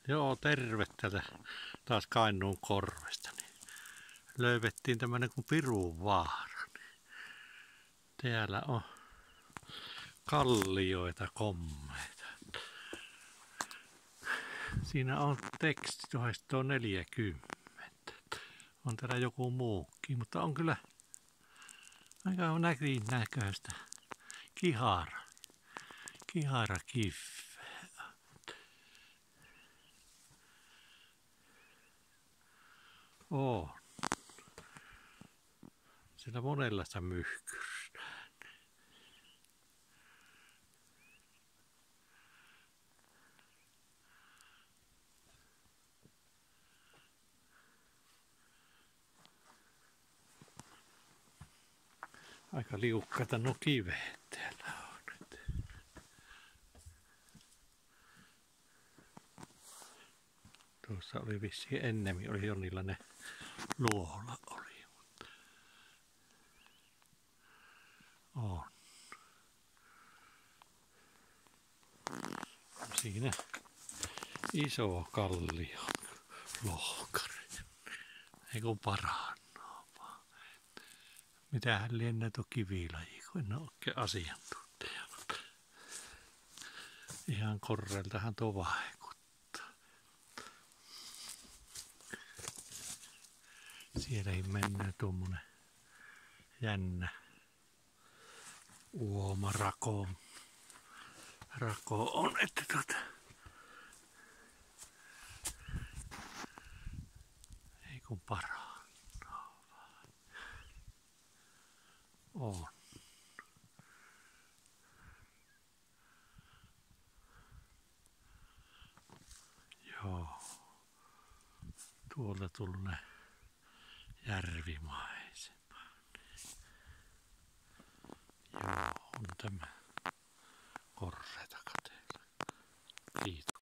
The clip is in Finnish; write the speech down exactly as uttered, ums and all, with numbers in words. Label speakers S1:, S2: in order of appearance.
S1: Joo, terve täältä taas Kainuun korvesta. Niin löydettiin tämmönen kuin Pirunvaara. Täällä on kallioita, kommeita. Siinä on teksti tuhatneljäkymmentä. On täällä joku muukin, mutta on kyllä aika näkin näköistä. Kihara. Kihara kiveä. On. Siellä monenlaista myhkystä. Aika liukkaita nuo kiveet täällä on nyt. Tuossa oli vissiin ennemmin, oli jonkinlainen luola oli. On. Siinä iso kallio lohkari. Ei kun parannut vaan. Mitähän lienee tuo kivilaji, kun en ole oikein asiantuntija. Ihan korreiltahan tuo vaikuttaa. Sielläkin mennään tuommoinen jännä uoma rako. Rako on, että tuota ei kun parantaa. On. Joo. Tuolta tulee järvimaisema. Joo, on tämä korreita kateella. Kiitos.